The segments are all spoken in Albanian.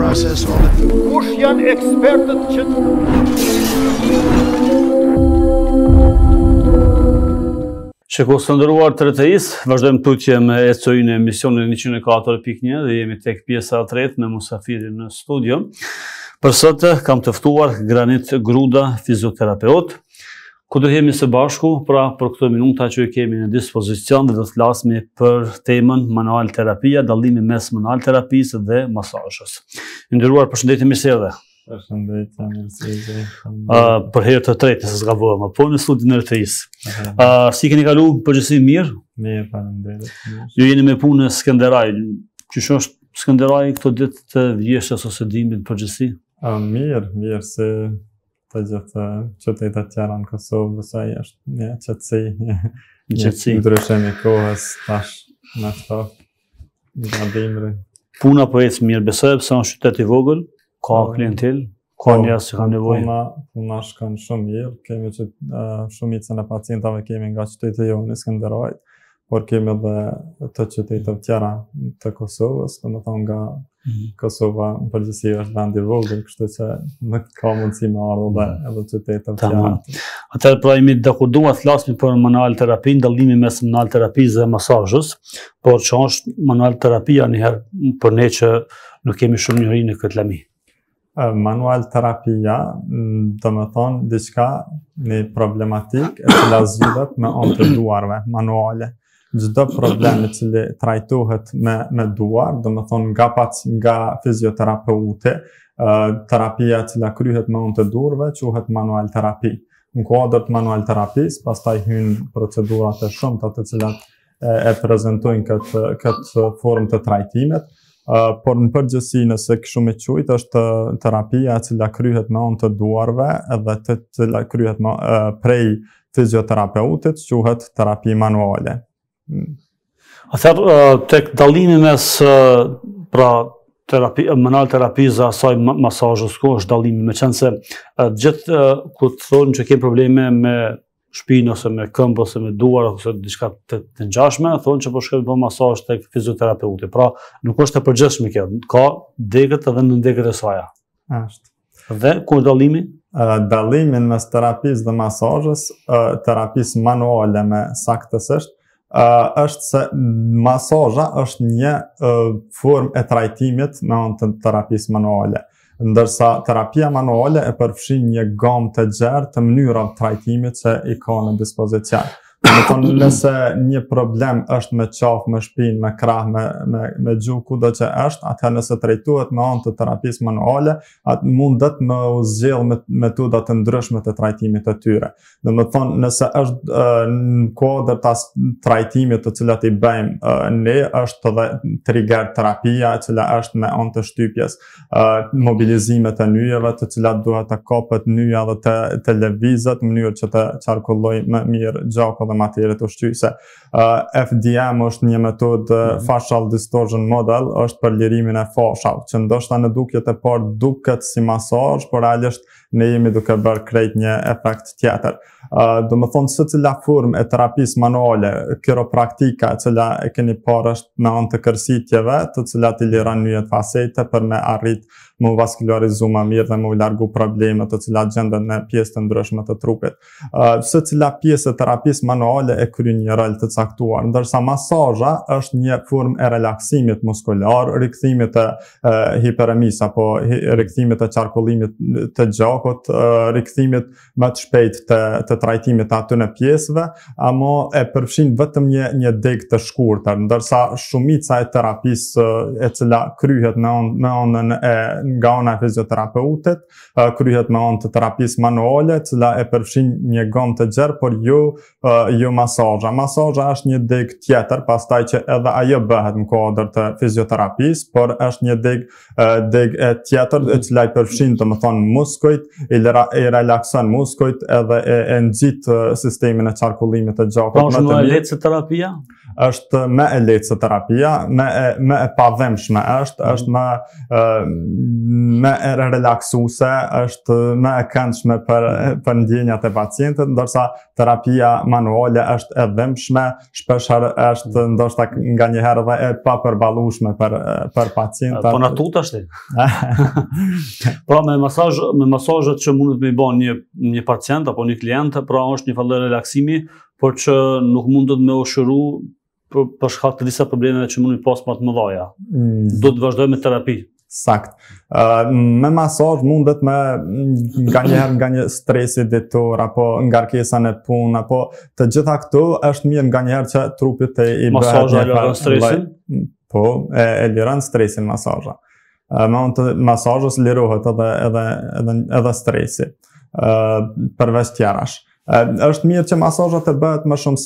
procesore. Kush janë ekspertët që Shikos të ndëruar të rëtëis, vazhdojmë tutje me ECO-in e emisionin 104.1 dhe jemi tek pjesa e tretë me musafirin në studio. Për sot kam të ftuar Granit Gruda, fizioterapeut, ku do jemi së bashku pra për këto minuta që kemi në dispozicion dhe do të flasmi për temën manual terapia, dallimi mes manual terapisë dhe masazhës. Nderuar, përshëndetje, mirë se erdhe. Përshëndetje, mirësejtë. Për herë të tretë, nëse s'ka vëmë, po në studion e rëtëisë. Si keni kalu përgjithësi mirë? Mirë, faleminderit. Ju jeni me punë në Skënderaj. Qysh është Skënderaj këto ditë të vjeshtës ose dimit përgjithësi? Mirë, se të gjithë qytetet tjera në Kosovë, besoj është një qetësi. Ndryshim i kohës tash në këto nga dimri. Puna po ecë mirë, besoj pse është qytet i vogël. Ka klientel, ka njerëz që kanë nevojë. Puna shkon shumë mirë, kemi që shumicën e pacientave kemi nga qyteti jonë i Skënderajit, por kemi edhe të qytete tjera të Kosovës, domethënë nga Kosova në përgjithësi është vend i vogël, kështu që nuk ka mundësi me ardhur edhe qytete tjera. Atëherë pra jemi dakordua të flasim për manual terapi, dallimi mes manual terapisë dhe masazhës, por që është manual terapia njëherë për ne që nuk kemi shumë njohuri në këtë lami. Manual terapia, do me thonë, diçka një problematik e cila zgjidhet me anë të duarve manuale. Çdo problemi që trajtohet me duar, do me thonë nga fizioterapeuti, terapia që kryhet me anë të duarve, quhet manual terapi. Në kuadër të manual terapisë, pastaj hynë procedurat e shumta të cilat e prezentojnë këtë formë të trajtimit. Por në përgjithësi nëse kështu me quajt është terapia e cila kryhet me anë të duarve edhe të cila kryhet prej fizioterapeutit, quhet terapi manuale. Atëherë tek dallimi mes pra manual terapisë dhe asaj masazhës, ku është dallimi, meqense gjithë ku të thonë që ke probleme me shpinë ose me këmbë ose me duar ose diçka të ngjashme, thonë që po shkojnë për masazh tek fizioterapeuti. Pra nuk është e përgjithshme kjo, ka degët edhe në degët e saj. Është. Dhe ku është dallimi? Dallimin mes terapisë dhe masazhës, terapisë manuale me saktësisht, është se masazha është një formë e trajtimit me anë të terapisë manuale. Ndërsa terapia manuale e përfshin një gamë të gjerë të mënyrave trajtimit që i ka në dispozicion. Nëse një problem është me qafë, me shpinë, me krah, me gjuhë, kudo që është, atëherë nëse trajtohet me anë të terapisë manuale, atë mundet me u zgjidhë metoda të ndryshme të trajtimit të tyre. Domethënë, nëse është në kuadër të trajtimit të cilat i bëjmë ne, është edhe trigger terapia, e cila është me anë të shtypjes, mobilizimet e nyjeve, të cilat duhet të kapet nyja dhe të lëvizet në mënyrë që të qarkullojë më mirë gjakut dhe materiet ushqyese. FDM është një metodë, facial distortion model, është për lirimin e fashave, që ndoshta në dukjet e parë duket si masazh, por realisht ne jemi duke bërë krejt një efekt tjetër. Do me thonë secila formë e terapisë manuale, kiropraktika, e cila e keni parë është me anë të kërsitjeve, të cilat i liron nyjet fasete për me arrit më vaskularizu më mirë dhe më largu problemet të cilat gjenden në pjesë të ndryshme të trupit. Secila pjesë e terapisë manuale e kryen një rol të caktuar, ndërsa masazha është një formë e relaksimit muskular, rikthimit të hiperemis apo rikthimit të qarkullimit të gjakut, rikthimit më të shpejt të trajtimit të atyre pjesëve, ama e përfshin vetëm një degë të shkurtër, ndërsa shumica e terapisë e cila kryhet me anën nga ana e fizioterapeutit, kryhet me anë të terapisë manuale, cila e përfshin një gamë të gjerë, por jo masazha. Masazha është një degë tjetër, pastaj që edhe ajo bëhet në kuadër të fizioterapisë, por është një degë tjetër e cila i përfshin, domethënë, muskujt, i relakson muskujt edhe e nxit sistemin e qarkullimit të gjakut. Pra është më lehtë se terapia? është më e lehtë se terapia, më e pavëmshme është më e relaksuese, është më e këndshme për ndjenjat e pacientit, ndërsa terapia manuale është e vëmshme, shpeshherë është ndoshta nganjëherë edhe e papërballueshme për pacientat. Po na tut ashtu. Pra me masazhet që mundet me i bën një pacient apo një klient, pra është një farë relaksimi, por që nuk mundet me u shëru për shkak të disa problemeve që mundin pas më të mëdha. Do të vazhdoj me terapi. Sakt. Me masazh mundet me nga një stresi ditor, apo ngarkesa në punë, apo të gjitha këto është mirë nganjëherë që trupit të i bëhet masazha liron stresin? Po, e liron stresin masazha. Me anë të masazhës lirohet edhe stresi përveç tjerash. Është mirë që masazhat të bëhet më shumë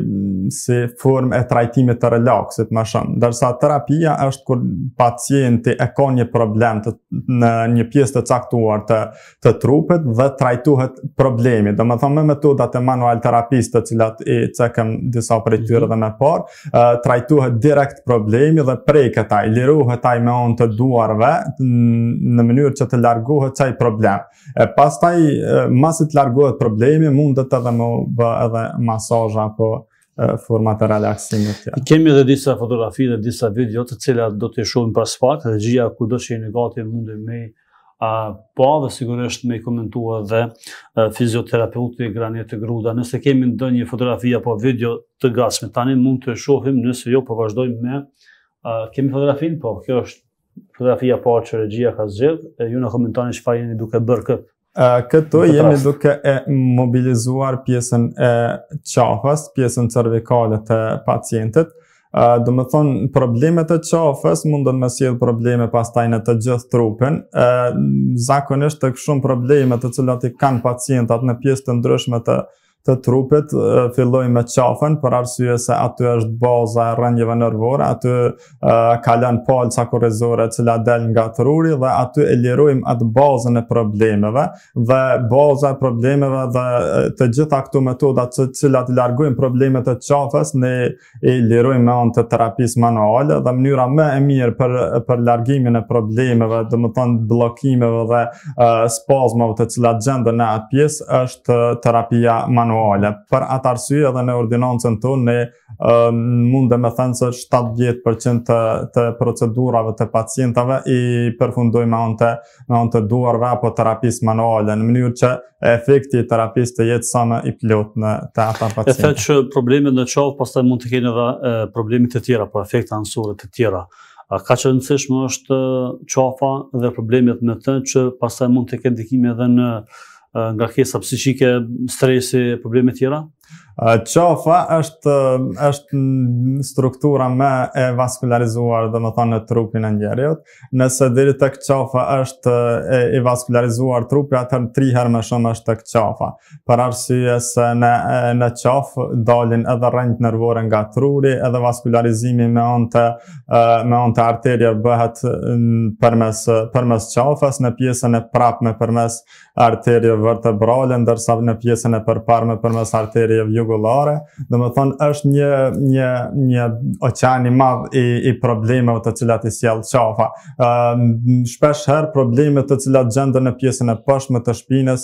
si formë e trajtimit të relaksit më shumë, ndërsa terapia është kur pacienti e ka një problem në një pjesë të caktuar të trupit dhe trajtohet problemi. Domethënë me metodat e manual terapisë, të cilat i cekëm disa prej tyre dhe më parë, trajtohet direkt problemi dhe preket ai, lirohet ai me anë të duarve në mënyrë që të largohet çaj problem. Pastaj masi të largohet problemi, mundet edhe më bë edhe masazha apo format e relaksimit tjera. Kemi edhe disa fotografi dhe disa video të cilat do të shohim pas pak, dhe gjia kudo që jeni gati mundi me pa dhe sigurisht me komentua dhe fizioterapeuti Granete Gruda. Nëse kemi ndonjë fotografi apo video të gatshme tani mund të shohim, nëse jo po vazhdojmë me kemi fotografin, po kjo është fotografia parë që regjia ka zgjedhur, e ju na komentoni çfarë jeni duke bërë këtë. Këtu jemi duke e mobilizuar pjesën e qafës, pjesën cervikale të pacientit. Do më thonë, problemet e qafës mundën me sjellë probleme pastaj në të gjithë trupin. Zakonisht të shumë problemet të cilat i kanë pacientat në pjesë të ndryshme të trupit, fillojnë me qafën, për arsye se aty është baza e rrënjeve nervore, aty kalon palca korrizore e cila del nga truri dhe aty e lirojmë atë bazën e problemeve, dhe baza e problemeve dhe të gjitha këto metodat të cilat largojnë problemet e qafës, ne i lirojmë me anë të terapisë manuale, dhe mënyra më e mirë për largimin e problemeve, do të thonë bllokimeve dhe spazmave të cilat gjenden në atë pjesë, është terapia manuale. Për atë arsye edhe në ordinancën tonë ne mundem me thënë se 70% të procedurave të pacientave i përfundojmë me anë të duarve apo terapisë manuale, në mënyrë që efekti i terapisë të jetë sa më i plot në të ata pacientë. E the që problemet në qafë pastaj mund të kenë edhe probleme të tjera, po efekte anësore të tjera. Ka që rëndësishme është qafa dhe problemet me të që pastaj mund të kenë ndikime edhe në ngarkesa psiqike, stresi, probleme tjera? Qafa është struktura më e vaskularizuar, dhe më thonë, në trupin e njerëzit. Nëse deri tek qafa është e vaskularizuar trupi, atëherë 3 herë më shumë është tek qafa. Për arsye se në qafë dalin edhe rrënjët nervore nga truri, edhe vaskularizimi me anë të arterje bëhet përmes qafës, në pjesën e prapme përmes arterje vertebrale, ndërsa në pjesën e përparme përmes arterje jugulare. Dhe më thonë, është një oqean i madh i problemeve të cilat i sjell qafa. Shpesh herë problemet të cilat gjenden në pjesën e poshtme të shpinës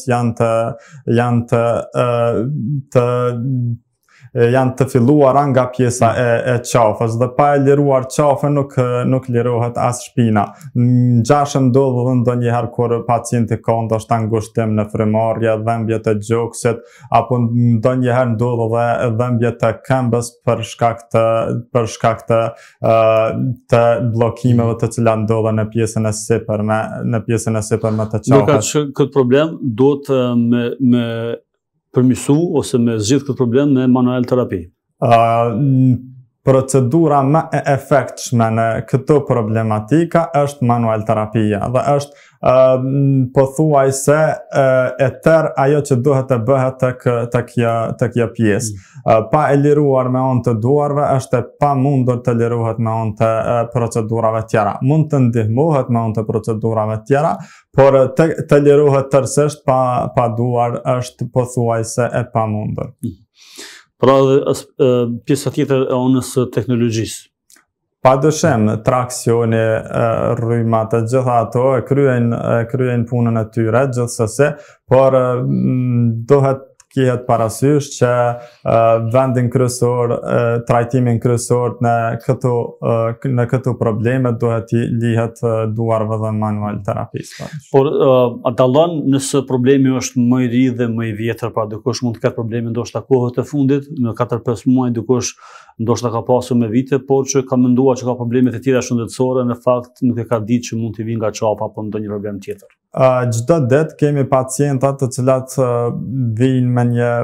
janë të filluara nga pjesa e qafës, dhe pa e liruar qafën nuk lirohet as shpina. Ngjashëm ndodh edhe ndonjëherë kur pacienti ka ndoshta ngushtim në frymarrje, dhëmbje të gjoksit, apo ndonjëherë ndodh edhe dhëmbje të këmbës për shkak të bllokimeve të cilat ndodhen në pjesën e sipërme të qafës. Këtë problem duhet me përmirësu ose me zgjidh këtë problem me manual terapi? Procedura më e efektshme në këto problematika është manual terapia, dhe është pothuajse e tërë ajo që duhet të bëhet të kjo pjesë. Pa e liruar me anë të duarve, është e pamundur të lirohet me anë të procedurave tjera. Mund të ndihmohet me anë të procedurave tjera, por të lirohet tërësisht pa duar është pothuajse e pamundur. Pra edhe pjesa tjetër e anës së teknologjisë. Padyshim, traksioni, rryma, të gjitha ato e kryejnë punën e tyre gjithsesi, por duhet kihet parasysh që vendin kryesor, trajtimin kryesor në këto probleme duhet i lihet duarve dhe manual terapisë. Por a dallon nëse problemi është më i ri dhe më i vjetër, pra dikush mund të ketë probleme ndoshta kohët e fundit, në 4-5 muaj, dikush ndoshta ka pasur me vite, por që ka menduar që ka probleme të tjera shëndetësore, në fakt nuk e ka ditë që mund të vinë nga qafa apo ndonjë problem tjetër. Çdo ditë kemi pacienta të cilat vijnë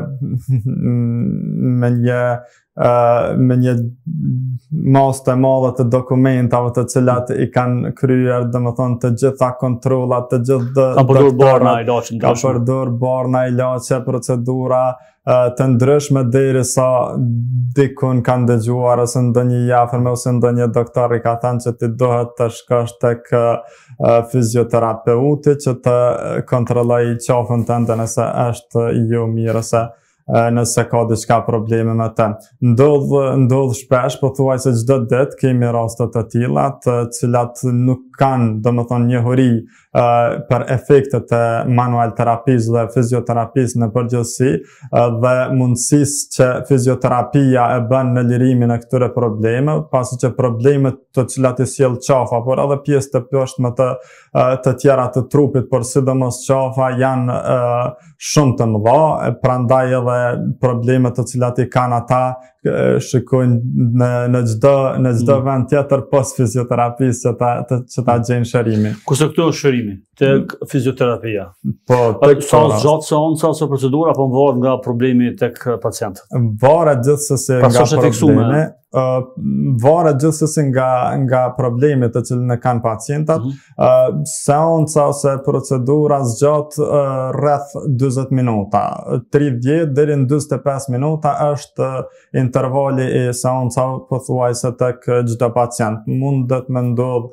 me një masë të madhe të dokumentave të cilat i kanë kryer, domethënë të gjitha kontrollat, të gjithë Kanë përdorur barna ilaçe, kanë përdorur barna ilaçe, procedura të ndryshme derisa dikun kanë dëgjuar ose ndonjë jafërm ose ndonjë doktor i ka thënë që ti duhet të shkosh tek fizioterapeuti që të kontrollojë qafën tënde nëse është jo mirë ose nëse ka diçka probleme me të. Ndodh shpesh, pothuajse çdo ditë kemi raste të tilla, të cilat nuk kanë, domethënë, njohuri për efektet e manual terapisë dhe fizioterapisë në përgjithësi dhe mundësisë që fizioterapia e bën në lirimin e këtyre probleme, pasi që problemet të cilat i sjell qafa, por edhe pjesë të poshtme të tjera të trupit, por sidomos qafa janë shumë të mëdha, prandaj edhe problemet të cilat i kanë ata shikojnë në çdo vend tjetër pas fizioterapisë që ta gjejnë shërimin. Kurse këtu është shërimi tek fizioterapia. Po, sa gjatë seanca ose procedura apo varet nga problemi tek pacientët? Varet gjithsesi nga problemi. Varet gjithsesi nga problemet të cilën e kanë pacientat. Seanca ose procedura zgjat rreth 40 minuta. 30 deri në 45 minuta është intervali i seancave pothuajse tek çdo pacient. Mundet me ndodh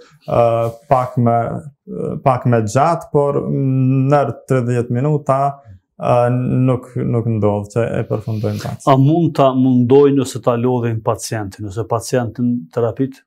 pak me gjatë, por në 30 minuta nuk ndodh që e përfundojnë pacientin. A mund ta mundojnë nëse ta lodhin pacientin, nëse pacientin terapit?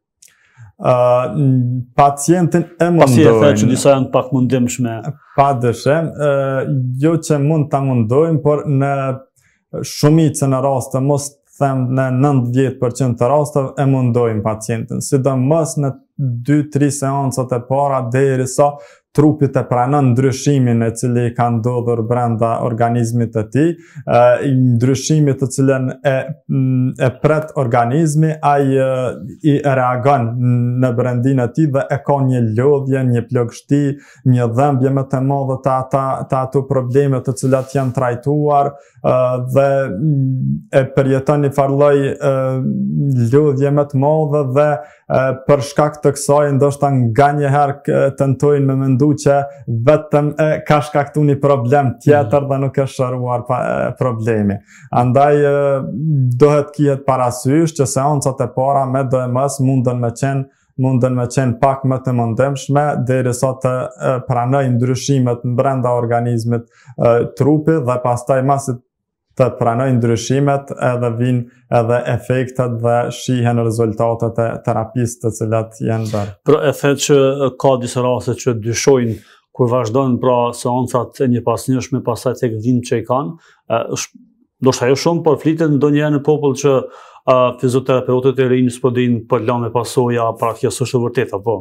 Pacientin e mundojnë. Pasi e the që disa janë pak mundimshme. Padyshim, jo që mund ta mundojnë, por në shumicën e raste, mos them në 90% të rasteve e mundojnë pacientin, sidomos në 2-3 seancat e para derisa trupit e pranon ndryshimin e cili ka ndodhur brenda organizmit të tij, ndryshimit të cilën e pret organizmi, ai i reagon në brendin e tij dhe e ka një lodhje, një plagështi, një dhimbje më të madhe të ato probleme të cilat janë trajtuar dhe e përjeton një farlloj lodhje më të madhe dhe për shkak të kësaj ndoshta nganjëherë tentojnë me mendu që vetëm ka shkaktuar një problem tjetër dhe nuk është shëruar problemi. Andaj duhet kihet parasysh që seancat e para me DMS munden me qenë pak më të mundimshme derisa të pranojnë ndryshimet në brenda organizmit trupi dhe pastaj masi të pranojnë ndryshimet edhe vinë edhe efektet dhe shihen rezultatet e terapisë të cilat janë bërë. Pra e the që ka disa raste që dyshojnë kur vazhdojnë pra seancat e njëpasnjëshme pastaj tek dhimbjet që i kanë, ndoshta jo shumë, por flitet ndonjëherë në popull që fizioterapeutët e rinj s'po dinë për lanë pasoja, pra kjo s'është e vërtetë apo?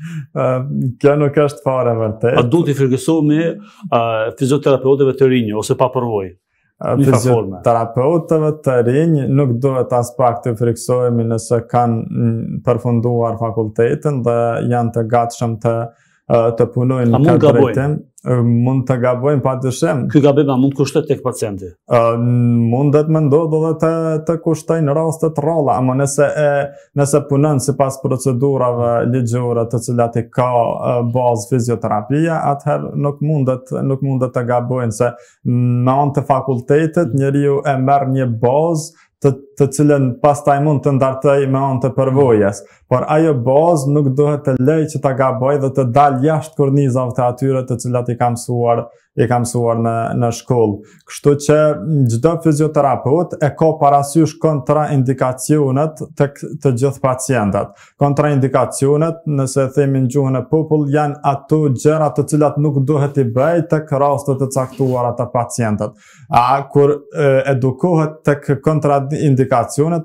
Kjo nuk është fare vërtet. A duhet i frikësohemi fizioterapeutëve të rinj ose pa përvojë? Fizioterapeutëve të rinj nuk duhet as pak të frikësohemi nëse kanë përfunduar fakultetin dhe janë të gatshëm të punojnë në këtë drejtim. Mund të gabojnë padyshim. Ky gabim mund të kushtojë tek pacienti. Mundet me ndodhë edhe të kushtojnë raste të rralla, ama nëse punon sipas procedurave ligjore të cilat i ka bazë fizioterapia, atëherë nuk mundet të gabojnë se me anë të fakultetit njeriu e merr një bazë të cilën pastaj mund të ndartoj me anë të përvojës. Por ajo bazë nuk duhet të lej që ta gaboj dhe të dal jashtë kornizave të atyre të cilat i kam mësuar në shkollë. Kështu që çdo fizioterapeut e ka parasysh kontraindikacionet tek të gjithë pacientët. Kontraindikacionet, nëse themi në gjuhën e popull, janë ato gjëra të cilat nuk duhet i bëj tek rastet të caktuara të pacientët. Kur edukohet tek kontraindikacionet,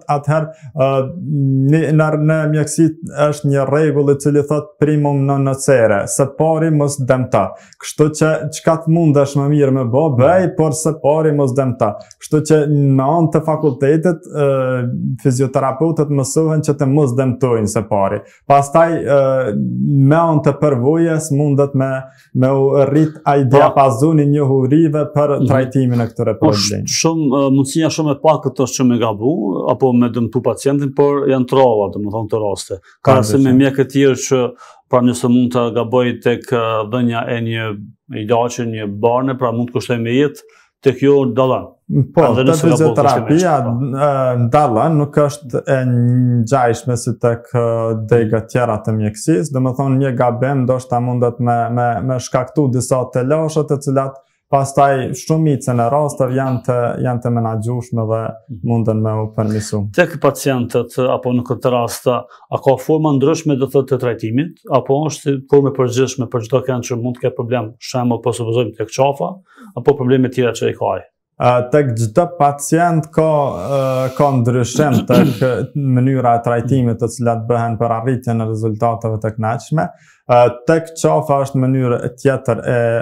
atëherë në mjekësi është një rregull i cili thot primum non nocere, së pari mos dëmto. Kështu që çka të mundesh më mirë me bëj, por së pari mos dëmto. Kështu që në anë të fakultetit fizioterapeutët mësohen që të mos dëmtojnë së pari. Pastaj me anë të përvojës mundet me u rrit ai diapazonin njohurive për trajtimin e këtyre problemeve. Mundësia shumë e pakët është që me gabu apo me dëmtu pacientin, por janë trova, domethënë të raste. Ka se me mjekë të tjerë që pra nëse mund të gaboj tek dhënia e një ilaçi, një barne, pra mund të kushtoj me jetë, tek jo dallan. Po, te fizioterapia dallan nuk është e ngjashme si tek dega tjera të mjekësisë, domethënë një gabim ndoshta mundet me shkaktu disa të lashët të cilat pastaj shumicën e rasteve janë të menaxhueshme dhe munden me u permisu. Tek pacientët apo në këtë rast, a ka forma ndryshme do thotë të trajtimit, apo është formë përgjithshme për çdo kënd që mund të ketë problem, shembull po supozojmë tek qafa, apo probleme të tjera që i ka ai? Tek çdo pacient ka ndryshim tek mënyra e trajtimit të cilat bëhen për arritjen e rezultateve të këndshme. Tek qafa është mënyrë tjetër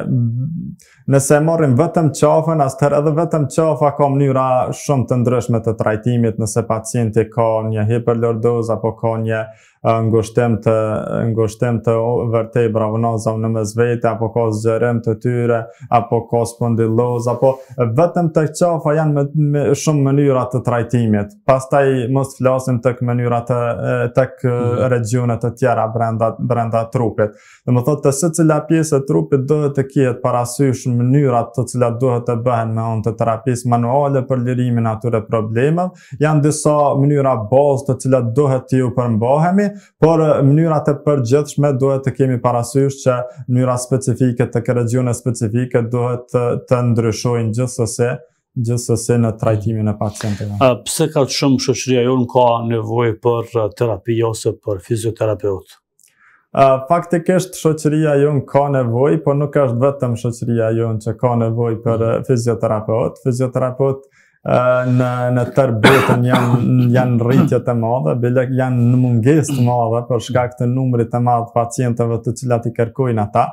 nëse marrim vetëm qafën, atëherë edhe vetëm qafa ka mënyra shumë të ndryshme të trajtimit, nëse pacienti ka një hiperlordozë apo ka një ngushtim të vertebrave nazave në mesvete, apo ka zgjerim të tyre, apo ka spondilozë, apo vetëm tek qafa janë shumë mënyra të trajtimit. Pastaj mos flasim tek mënyrat tek regionet të tjera brenda trupit. Domethënë të secila pjesë e trupit duhet të ketë parasysh mënyrat të cilat duhet të bëhen me anë të terapisë manuale për lirimin e atyre problemeve. Janë disa mënyra bazë të cilat duhet t'ju përmbahemi, por mënyrat e përgjithshme duhet të kemi parasysh që mënyra specifike tek regione specifike duhet të ndryshojnë gjithsesi në trajtimin e pacientëve. Pse ka shumë shoqëria jonë ka nevojë për terapi ose për fizioterapeut? Faktikisht shoqëria jonë ka nevojë, por nuk është vetëm shoqëria jonë që ka nevojë për fizioterapeut. Fizioterapeut në tërë botën janë rritjet e madhe, bile janë në mungesë të madhe për shkak të numrit të madh pacientëve të cilat i kërkojnë ata.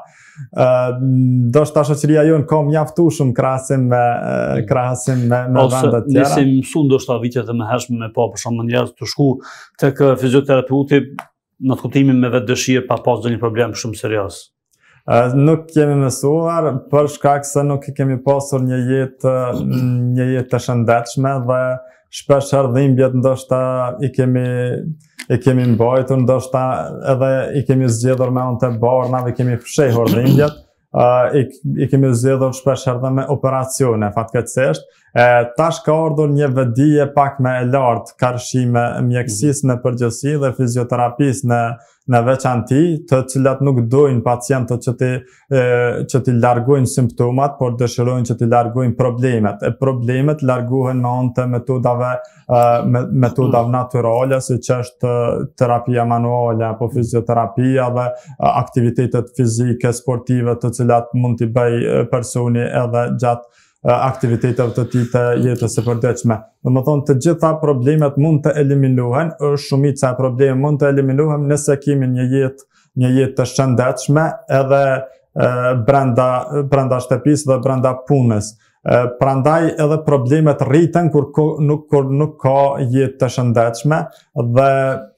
Ndoshta shoqëria jonë ka mjaftueshëm krahasim me vende të tjera. Ose mësu ndoshta vitet e mëhershme me pa për shembull njerëz të shku tek fizioterapeuti në të kuptimin me vetë dëshirë pa pas ndonjë problem shumë serioz. Nuk kemi mësuar për shkak se nuk kemi pasur një jetë të shëndetshme dhe shpesh dhimbjet ndoshta i kemi mbajtur, ndoshta edhe i kemi zgjedhur me anë të barnave, i kemi fshehur dhimbjet, i kemi zgjedhur shpesh edhe me operacione fatkeqësisht. Tash ka ardhur një vedije pak më e lartë karshime mjekësisë në përgjithësi dhe fizioterapisë në veçanti, të cilat nuk dojnë pacientët që t'i largojnë simptomat, por dëshirojnë që t'i largojnë problemet. Problemet largohen me anë të metodave natyrale, siç është terapia manuale apo fizioterapia dhe aktivitetet fizike sportive të cilat mund t'i bëj personi edhe gjatë aktiviteteve të tij të jetës së përditshme. Domethënë të gjitha problemet mund të eliminohen, shumica e problemeve mund të eliminohen nëse kemi një jetë të shëndetshme edhe brenda shtëpisë dhe brenda punës. Prandaj edhe problemet rriten kur nuk ka jetë të shëndetshme dhe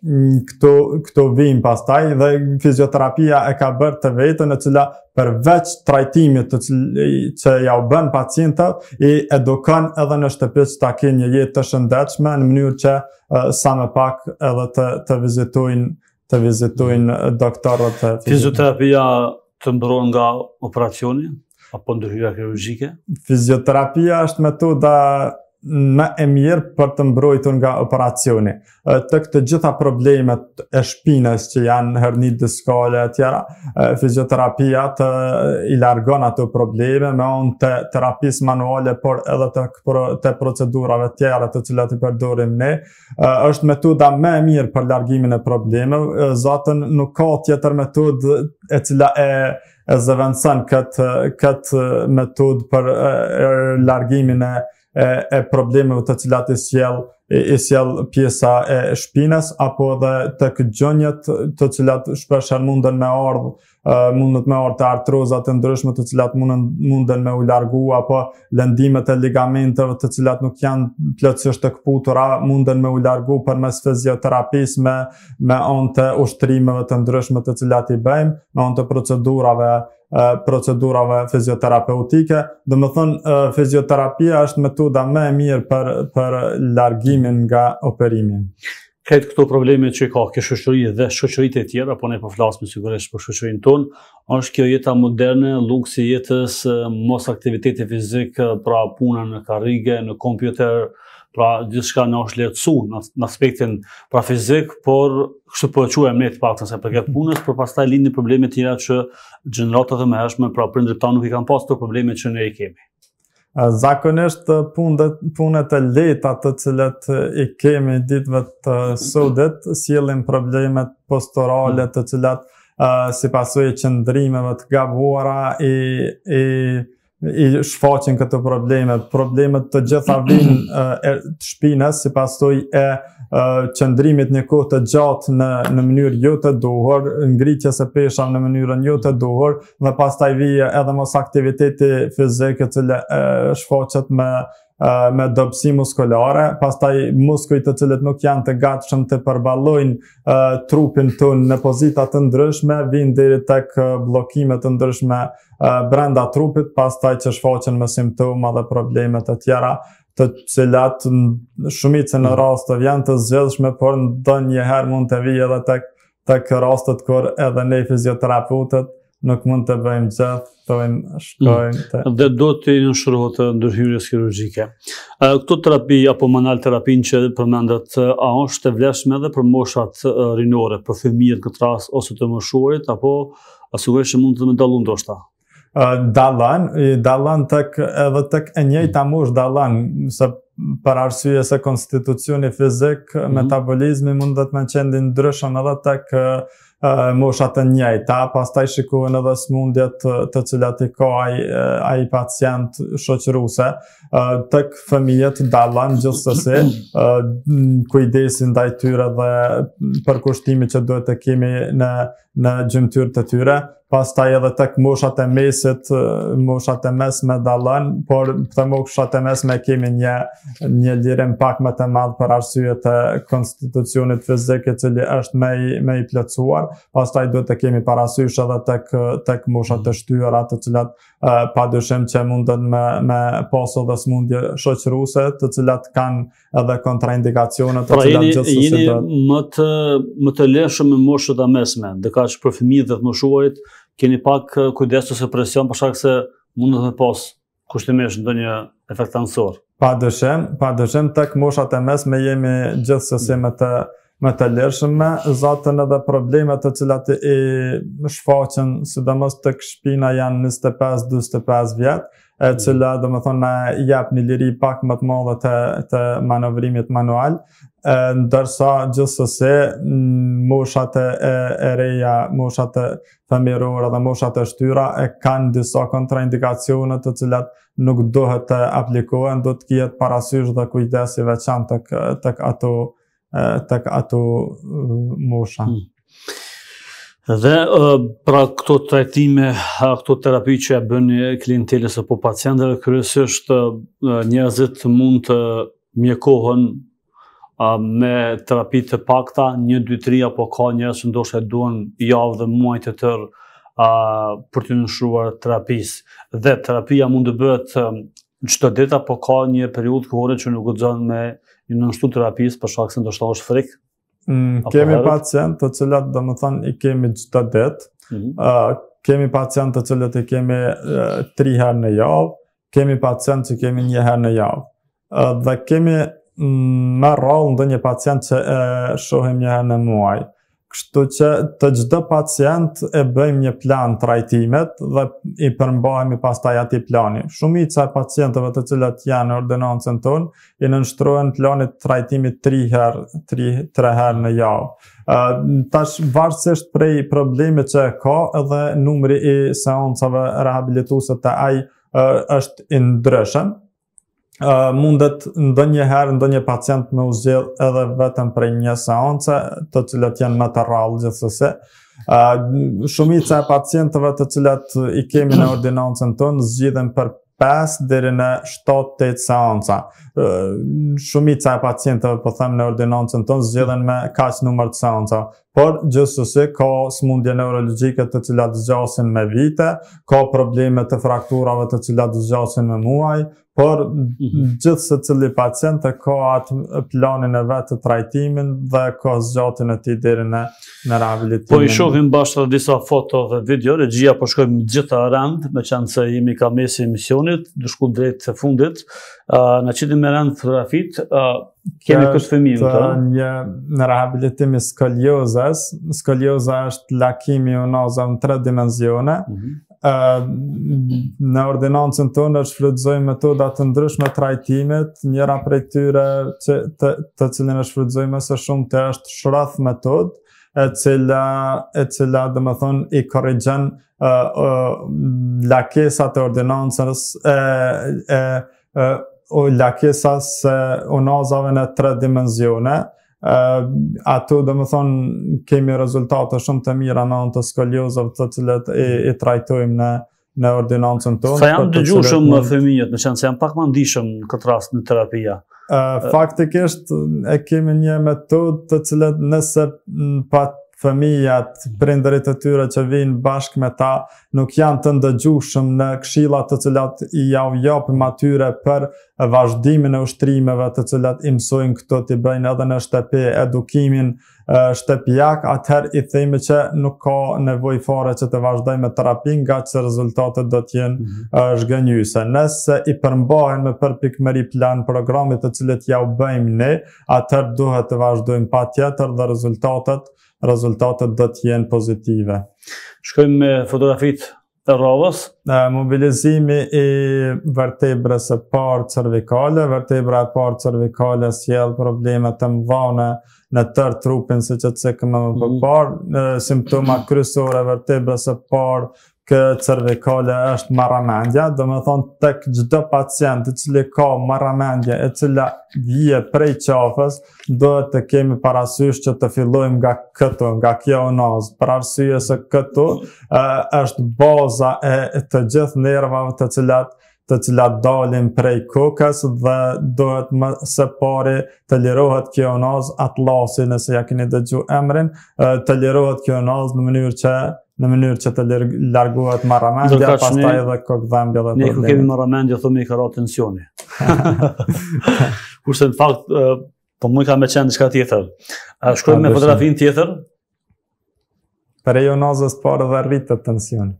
këto vijnë pastaj dhe fizioterapia e ka bërë të vetën e cila përveç trajtimit që ja u bën pacientët, i edukon edhe në shtëpi që ta kenë një jetë të shëndetshme në mënyrë që sa më pak edhe të vizitojnë doktorët. Fizioterapia të mbron nga operacioni apo ndërhyrja kirurgjike? Fizioterapia është metoda më e mirë për të mbrojtur nga operacioni. Të këtë gjitha problemet e shpinës që janë herni diskale e tjera, fizioterapia i largon ato probleme me anë të terapisë manuale, por edhe të procedurave tjera të cilat i përdorim ne. Është metoda më e mirë për largimin e problemeve, zatën nuk ka tjetër metodë e cila e zëvendëson këtë metodë për largimin e problemeve të cilat i sjell pjesa e shpinës, apo edhe tek gjonjet të cilat shpeshherë mundet me ardhë të artrozat të ndryshme të cilat munden me u largu, apo lëndimet e ligamenteve të cilat nuk janë plotësisht të këputura munden me u largu përmes fizioterapisë me anë të ushtrimeve të ndryshme të cilat i bëjmë, me anë të procedurave fizioterapeutike. Dhe më thënë, fizioterapia është metoda më e mirë për largimin nga operimi. Këtë këto probleme që ka kjo shoqëri dhe shoqëritë e tjera, po ne po flasim sigurisht për shoqërinë tonë, është kjo jeta moderne, luksi i jetës, mos aktiviteti fizik, pra puna në karrige, në kompjuter, pra gjithçka na është lehtësu në aspektin pra fizik, por kështu po e quajmë ne të paktën se përket punës, por pastaj lindin probleme të tjera që gjeneratat e mëhershme, pra prindërit tanë nuk i kanë pas këto probleme që ne i kemi. Zakonisht punët e lehta të cilat i kemi ditëve të sodit sjellin problemet posturale të cilat si pasojë qëndrimeve të gabuara i shfaqin këto probleme. Problemet të gjitha vinë të shpinës si pasojë e qëndrimit një kohë të gjatë në mënyrë jo të duhur, ngritjes e peshave në mënyrën jo të duhur, dhe pastaj vije edhe mos aktiviteti fizik i cili shfaqet me dobësi muskulare, pastaj muskujt të cilët nuk janë të gatshëm të përballojnë trupin tonë në pozita të ndryshme, vinë deri tek bllokime të ndryshme brenda trupit, pastaj që shfaqen me simptoma dhe probleme të tjera, të cilat shumicën e rasteve janë të zgjedhshme, por ndonjëherë mund të vijë edhe tek rastet kur edhe ne fizioterapeutët nuk mund të bëjmë gjithë, shkojmë dhe do të nënshtrohet ndërhyrjes kirurgjike. Këto terapi apo manual terapinë që përmendet, a është e vlefshme edhe për moshat rinore, për fëmijët këtë rast ose të moshuarit, apo sigurisht mund të më dallu ndoshta? Dallon edhe tek e njëjta moshë dallon, se për arsye se konstitucioni fizik, metabolizmi mundet me qenë ndryshëm edhe tek moshat e njëjta, pastaj shikohen edhe smundjet të cilat i ka ai pacient shoqëruese. Tek fëmijët dallon gjithsesi, kujdesi ndaj tyre dhe përkushtimi që duhet të kemi në gjymtyrët e tyre. Pastaj edhe tek moshat e mesit, moshat e mesme dallon, por te moshat e mesme kemi një lirim pak më të madh për arsye të konstitucionit fizik i cili është më i plotësuar. Pastaj duhet të kemi parasysh edhe tek moshat e shtyra, të cilat padyshim që munden me pas edhe smundje shoqëruese, të cilat kanë edhe kontraindikacione të cilat gjithsesi do. Më të lehshëm me moshët e mesme, ndërkaq për fëmijët dhe të moshuarit keni pak kujdes ose presion për shkak se mundet me pas kushtimisht ndonjë efekt anësor. Padyshim tek moshat e mesme jemi gjithsesi më të lirshme, zatën edhe problemet të cilat i shfaqen, sidomos tek shpina janë 25-45 vjet, e cila do të thonë na jep një liri pak më të madhe të manovrimit manual, ndërsa gjithsesi moshat e reja, moshat e fëmijërore dhe moshat e shtyra kanë disa kontraindikacione të cilat nuk duhet të aplikohen, do të ketë parasysh dhe kujdes i veçantë tek ato mosha. Dhe pra këto trajtime, këto terapi që e bën klientelës apo pacientëve, kryesisht njerëzit mund të mjekohen me terapi të pakta, 1, 2, 3, apo ka njerëz që ndoshta duan javë dhe muaj të tërë për të nënshruar terapisë. Dhe terapia mund të bëhet çdo ditë, apo ka një periudhë kohore që nuk guxon me nënshtru terapisë për shkak se ndoshta është frikë. Kemi pacientë të cilat domethënë i kemi çdo ditë. Kemi pacientë të cilët i kemi 3 herë në javë, kemi pacientë që kemi 1 herë në javë. dhe kemi me rrallë ndonjë pacient që e shohim një herë në muaj. Kështu që të çdo pacient e bëjmë një plan trajtimet dhe i përmbahemi pastaj atij plani. Shumica e pacientëve të cilët janë në ordonancën tonë i nënshtrohen planit trajtimit 3 herë në javë. Tash varësisht prej problemit që ka, edhe numri i seancave rehabilituese të ai është i ndryshëm. Mundet ndonjëherë ndonjë pacient me u zgjedh edhe vetëm prej një seance, të cilat janë më të rrallë gjithsesi. Shumica e pacientëve të cilat i kemi në ordinancën tonë zgjidhen për 5 deri në 7-8 seanca. Shumica e pacientëve, po them, në ordinancën tonë zgjidhen me kaq numër të seanca. Por gjithsesi ka smundje neurologjike të cilat zgjasin me vite, ka probleme të frakturave të cilat zgjasin me muaj, por gjithë se cili pacient e ka atë planin e vetë të trajtimin dhe ka zgjatjen e tij deri në rehabilitimin. Po i shohim bashkë disa foto dhe video, regjia po shkojmë gjitha rand, meqenëse se jemi ka mesi emisionit, do shku drejt të fundit. Na qitim me rand fotografit, kemi këtë fëmijë në rehabilitimi skoliozës. Skolioza është lakimi ionoza në 3 dimensione. Në ordinancën tonë shfrytëzojmë metoda të ndryshme trajtimit, njëra prej tyre të cilën e shfrytëzojmë së shumti është shrath metodë, e cila domethënë i korrigjon lakesat e ordinancës lakesas unazave në 3 dimensione. Ato domethënë kemi rezultate shumë të mira me anë të skoliozave të cilat i trajtojmë në ordinancën tonë. Sa janë dëgjueshëm fëmijët, meqenëse janë pak më ndihshëm në këtë rast në terapia? Faktikisht e kemi një metodë të cilat nëse fëmijat, prindërit e tyre që vinë bashkë me ta, nuk janë të ndëgjueshëm në këshillat të cilat i japim atyre për vazhdimin e ushtrimeve të cilat i mësojnë këto t'i bëjnë edhe në shtëpi, edukimin shtëpiak, atëherë i themi që nuk ka nevojë fare që të vazhdojmë me terapin, nga që rezultatet do t'jenë zhgënjyese. Nëse i përmbahen me përpikmëri plan programit të cilat ja u bëjmë ne, atëherë duhet të vazhdojmë patjetër dhe rezultatet do t'jenë pozitive. Shkojmë me fotografitë të rrovës. Mobilizimi i vertebrës së parë cervikale. Vertebra e parë cervikale sjell probleme të mëdha në tërë trupin, siç e cekëm më përpara. Simptoma kryesore vertebrës së parë cervikale është marramendja, do me thonë tek çdo pacient i cili ka marramendje e cila vije prej qafës, duhet të kemi parasysh që të fillojmë nga këtu, nga kjo unazë, për arsye se këtu është baza e të gjithë nervave të cilat dalin prej kokës dhe duhet më së pari të lirohet kjo unazë atlasi, nëse ja keni dëgju emrin, të lirohet kjo unazë në mënyrë që të largohet marramendja, pastaj edhe kokëdhëmbja dhe probleme. Ne ku kemi marramendje, thomi ka ra tensioni. Kurse në fakt, po mu ka me qenë diçka tjetër. Shkojmë me fotografinë tjetër. Prej unazës parë dhe rritet tensioni.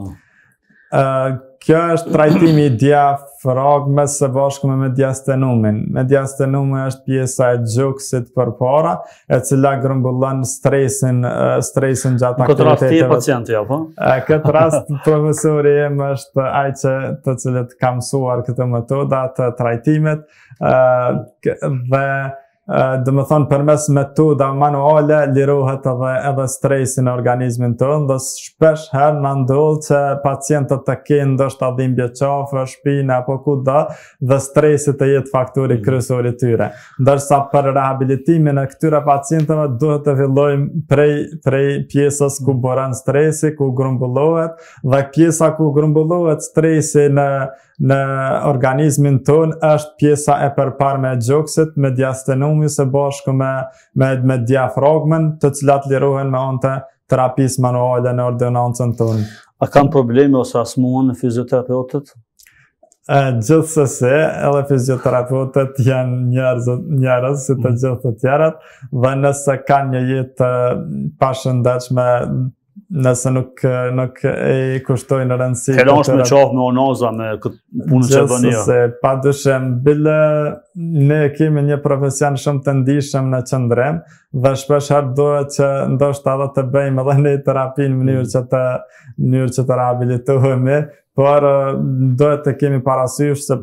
Kjo është trajtimi i diafragmës së bashku me mediastenumin. Mediastenumi është pjesa e gjoksit përpara, e cila grumbullon stresin gjatë aktiviteteve. Këtë rast ti e pacienti, apo? Këtë rast profesori im është ai të cilët ka mësuar këtë metoda të trajtimit dhe dhe më thonë përmes metoda manuale lirohet edhe stresi në organizmin tonë, dhe shpesh herë në ndodhë që pacientët të kenë ndoshta dhimbje qafe, shpinë apo kudo, dhe stresi të jetë faktori kryesor i tyre. Ndërsa për rehabilitimin e këtyre pacientëve duhet të fillojmë prej pjesës ku bëren stresi, ku grumbullohet, dhe pjesa ku grumbullohet stresi në organizmin ton është pjesa e përparme e gjoksit, mediastenumi së bashku me diafragmën, të cilat lirohen me anë të terapisë manuale në ordinancën tonë. A kanë probleme ose asmuan në fizioterapeutët? Gjithsesi, edhe fizioterapeutët janë njerëz si të gjithë të tjerët, dhe nëse kanë një jetë pashëndetshme nëse nuk i kushtojnë rëndësi. Të lash me qafë me onaza me këtë punë që bëni jo. Padyshim, bile ne kemi një profesion shumë të ndihshëm në qëndrim dhe shpesh herë duhet që ndoshta edhe të bëjmë edhe në terapi në mënyrë që të rehabilitohemi, por duhet të kemi parasysh se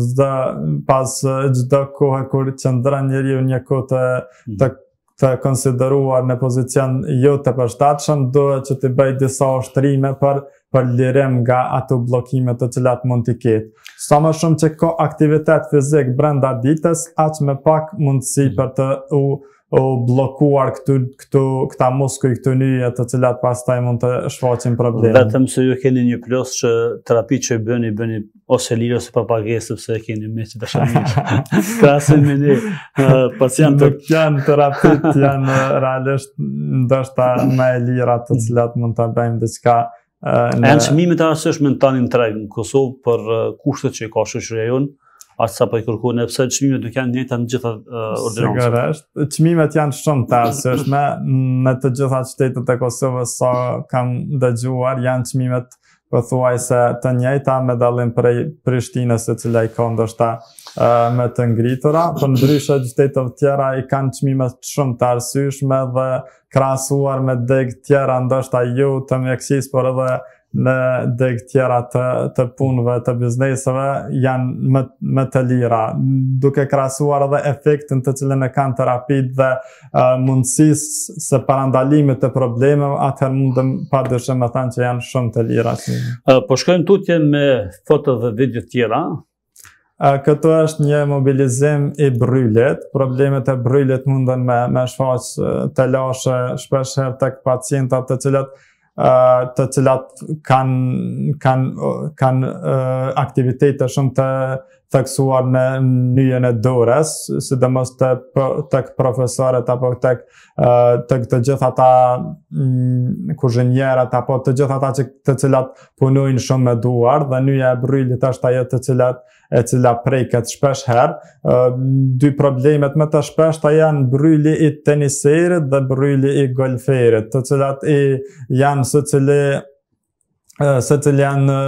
pas çdo kohe kur qëndron njeriu një kohë të konsideruar në pozicion jo të përshtatshëm, duhet që të bëj disa ushtrime për lirim nga ato bllokime të cilat mund t'i ketë. Sa më shumë që ka aktivitet fizik brenda ditës, aq më pak mundësi për të u bllokuar këta muskuj, këto nyje të cilat pastaj mund të shfaqin probleme. Vetëm se ju keni një plus që terapi që bëni ose lirë ose pa pagesë, sepse keni me që të shëmish. Krahasim me një pacient të... Nuk janë terapit, janë realisht ndoshta më e lira të cilat mund të bëjmë diçka. Janë çmimet e arsyeshme në tani në treg në Kosovë për kushtet që ka shoqëria jonë, aq sa po i kërkojnë, pse çmimet nuk janë njëjta në gjitha ordinancat. Sigurisht, çmimet janë shumë të arsyeshme në të gjitha qytetet e Kosovës, sa kam dëgjuar, janë çmimet pothuajse të njëjta me dallim prej Prishtinës, e cila i ka ndoshta më të ngritura, por ndryshe qytetet të tjera i kanë çmime shumë të arsyeshme dhe krahasuar me deg tjera, ndoshta jo të mjekësisë, por edhe në deg tjera të punëve, të bizneseve, janë më të lira, duke krahasuar edhe efektin të cilën e kanë terapit dhe mundësisë së parandalimit të problemeve, atëherë mundem padyshim të thënë që janë shumë të lira. Po shkojmë tutje me foto dhe video tjera. Këto është një mobilizim i brylit. Problemet e brylit munden me shfaq të lashe shpesh herë tek pacientat të cilat kanë aktivitete shumë të theksuar në nyjen e dorës, sidomos tek profesorët apo tek të gjitha ata kuzhinierët apo të gjitha ata të cilat punojnë shumë me duar, dhe nyja e brylit është ajo e cila preket shpesh herë. Dy problemet më të shpeshta janë bryli i teniserit dhe bryli i golferit, të cilat janë secili janë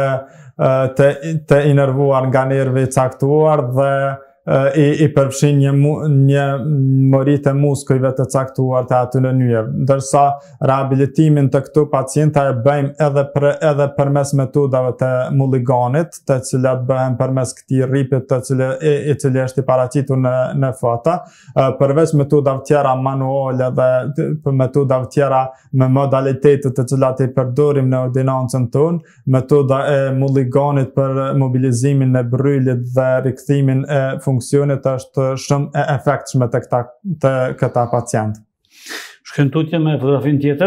të inervuar nga nervi i caktuar dhe i përfshin një morit e muskujve të caktuar të aty në nyje. Ndërsa rehabilitimin të këtu pacienta e bëjmë edhe përmes metodave të mulliganit, të cilat bëhen përmes këtij rripit i cili është i paraqitur në foto, përveç metodave tjera manuale dhe metodave tjera me modalitetet të cilat i përdorim në ordinancën tonë, metoda e mulliganit për mobilizimin e brylit dhe rikthimin e funksionit është shumë e efektshme të këta pacient. Shkojmë tutje me fotografin tjetër.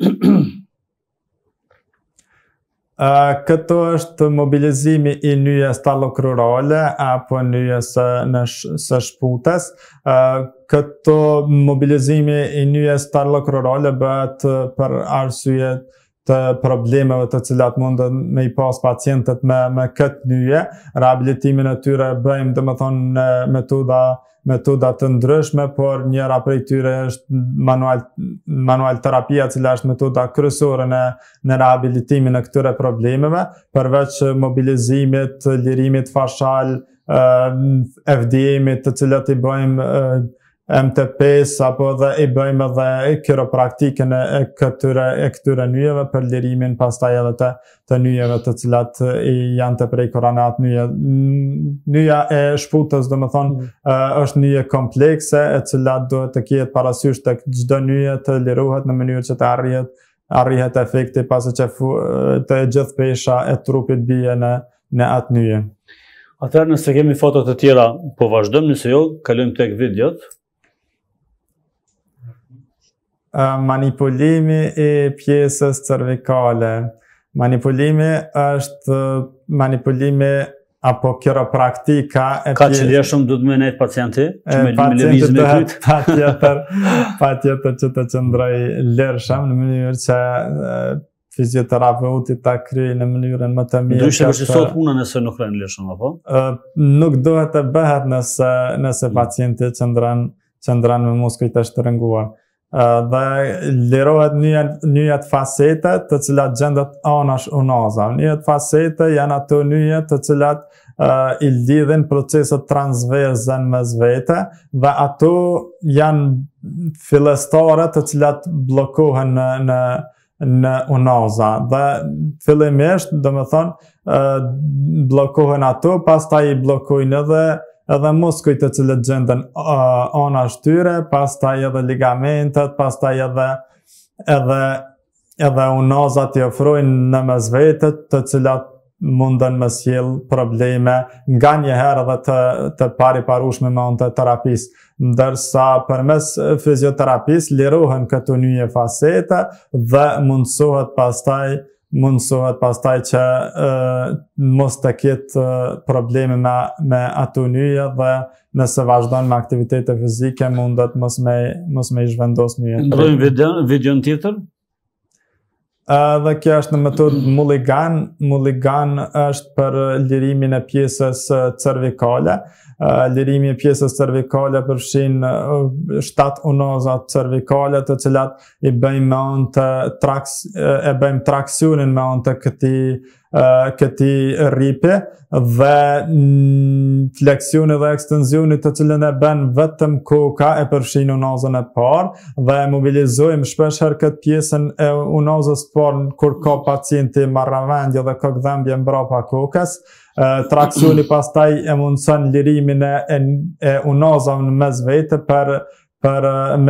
Këto është mobilizimi i nyjes talokrurale apo nyjes së shputes. Këto mobilizimi i nyjes talokrurale bëhet për arsye të problemeve të cilat mundën me i pas pacientët me këtë nyje. Rehabilitimin e tyre bëjmë domethënë metoda të ndryshme, por njëra prej tyre është manual terapia, cila është metoda kryesore në rehabilitimin e këtyre problemeve, përveç mobilizimit, lirimit fashal, FDM-it, të cilat i bëjmë MTP-s, apo dhe i bëjmë edhe kiropraktikën e këtyre nyjeve për lirimin pastaj edhe të nyjeve të cilat janë të prekur në atë nyje. Nyja e shputës, domethënë, është nyje komplekse, e cila duhet të ketë parasysh tek çdo nyje të lirohet në mënyrë që të arrihet efekti pasi që të gjithë pesha e trupit bie në atë nyje. Atëherë nëse kemi foto të tjera, po vazhdojmë, nëse jo, kalojmë tek videot. Manipulimi i pjesës cervikale. Manipulimi është manipulimi apo kiropraktika e Ka që shumë du të me nejtë pacienti? Që me lëvizin e kryt? Patjetër që të qëndroj lërshëm në mënyrë që fizioterapeuti ta kryej në mënyrën më të mirë. Ndryshe përshësot puna nëse nuk rënë lërshëm, apo? Nuk duhet të bëhet nëse pacienti qëndran me muskujt e shtrënguar. dhe lirohet nyjet facete të cilat gjendet anash unaza. Nyjet facete janë ato nyjet të cilat i lidhin proceset transverse mes vete dhe ato janë fillestare të cilat blokohen në unaza dhe fillimisht do me thonë blokohen ato, pastaj i blokojnë edhe muskujt të cilët gjenden anash tyre, pastaj edhe ligamentet, pastaj edhe unazat i ofrojnë në mesvetet të cilat munden me sjell probleme nga njëherë edhe të pariparueshme me anë të terapisë, ndërsa përmes fizioterapisë lirohen këto nyje facete dhe mundsohet pastaj që mos të ketë probleme me ato nyje dhe nëse vazhdon me aktivitete fizike mundet mos me i zhvendos nyjet. Ndrojmë videon tjetër? Dhe kjo është në metodë Mulligan. Mulligan është për lirimin e pjesës cervikale. Lirimi e pjesës cervikale përfshin 7 unaza cervikale të cilat i bëjmë traksionin me anë të këtij rripi dhe fleksioni dhe ekstensioni të cilën e bën vetëm koka e përfshin unazën e parë dhe mobilizojmë shpeshherë këtë pjesën e unazës parë kur ka pacienti marrëvendje dhe kokëdhëmbje mbrapa kokës. Traksioni pastaj e mundson lirimin e unazave në mes vete për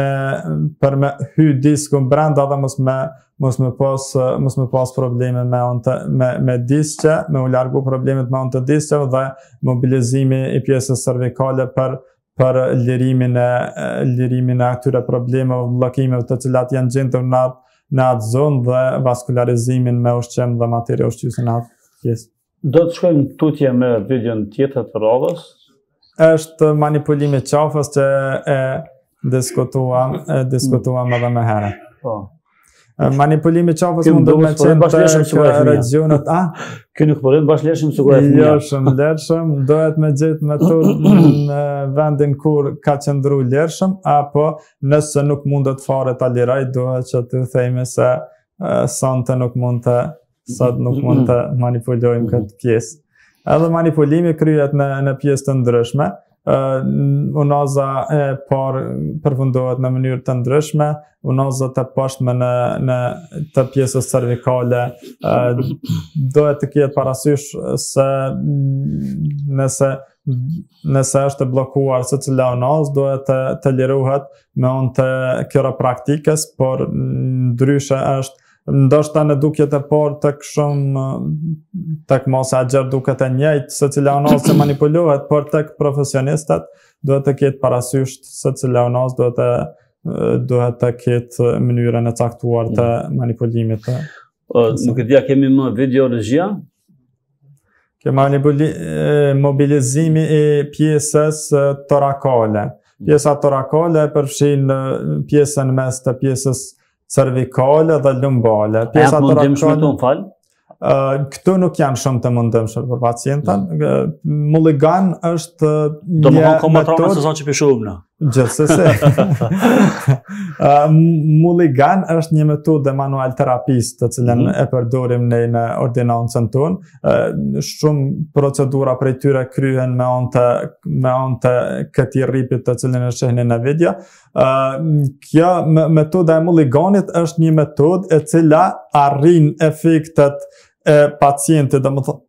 me hy diskun brenda dhe mos me pas probleme me disqe, me u largu problemet me anë të disqeve dhe mobilizimi i pjesës cervikale për lirimin e atyre problemeve, bllokimeve të cilat janë gjendur në atë zonë dhe vaskularizimin me ushqim dhe materie ushqyese në atë pjesë. Do të shkojmë tutje me videon tjetër të radhës. Është manipulimi i qafës që e diskutuam edhe më herët. Po. Manipulimi i qafës mund të më qenë të regionet. Ky nuk po bashkëleshëm sigurisht. Jo, shumë lërshëm, dohet me gjetë metodë në vendin kur ka qëndru lërshëm, apo nëse nuk mundet fare ta liroj, dohet që të themi se sonte nuk mund të manipulojmë këtë pjesë. Edhe manipulimi kryhet në pjesë të ndryshme. Unaza e parë përfundohet në mënyrë të ndryshme, unazat e poshtme në të pjesës cervikale dohet të ketë parasysh se nëse është blokuar secila unazë dohet të lirohet me anë të kiropraktikës, por ndryshe është ndoshta në dukjet e parë tek mos e gjerë duket e njëjtë secila unazë që manipulohet, por tek profesionistët duhet të ketë parasysh secila unazë duhet të ketë mënyrën e caktuar të manipulimit. Nuk e dia, kemi më video regjia? Mobilizimi i pjesës torakale. Pjesa torakale përfshin pjesën mes të pjesës cervikale dhe lumbale. Pjesa torakale. Këtu nuk janë shumë të mundëmshme për pacientën. Mulligan është do më kanë komatrona se sa që pishuam në. Gjithsesi. Mulligan është një metodë manual terapisë të cilën e përdorim ne në ordinancën tonë. Shumë procedura prej tyre kryhen me anë të këtij rripit të cilën e shihni në video. Kjo metoda e Mulliganit është një metodë e cila arrin efektet e pacientit,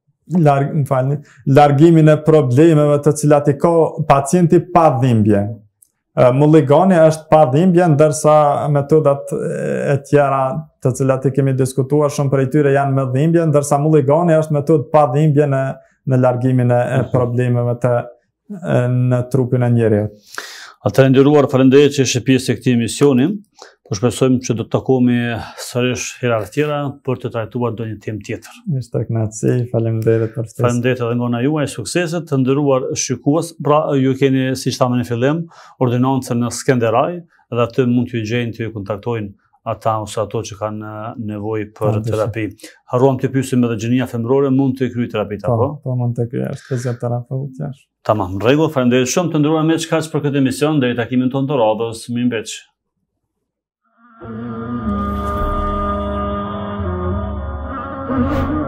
largimin e problemeve të cilat i ka pacienti pa dhimbje. Mulligani është pa dhimbje, ndërsa metodat e tjera të cilat i kemi diskutuar shumë prej tyre janë me dhimbje, ndërsa Mulligani është metodë pa dhimbje në largimin e problemeve në trupin e njeriut. Atëherë nderuar, faleminderit që ishe pjesë e këtij emisioni. Po shpresojmë që do të takohemi sërish herë tjera për të trajtuar ndonjë temë tjetër. Ishte kënaqësi, faleminderit për ftesën. Faleminderit edhe nga juaj, suksese të nderuar shikues. Pra ju keni, siç thamë në fillim, ordinancën në Skenderaj dhe aty mund t'ju gjejnë, t'ju kontaktojnë ata ose ato që kanë nevojë për terapi. Harruam të pyesim edhe gjenia femërore, mund të kryej terapi apo? Po, mund të kryej, është fizioterapeut jashtë. Tamam, në rregull, faleminderit shumë të nderuar me kaq për këtë emision, deri takimin tonë të radhës, mirëmbëjtje. Thank you.